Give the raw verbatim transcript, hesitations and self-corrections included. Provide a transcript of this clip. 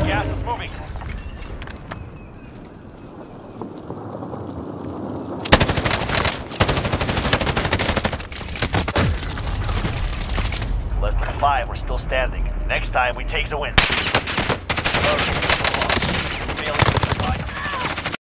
Gas is moving. Less than five, we're still standing. Next time, we take the win.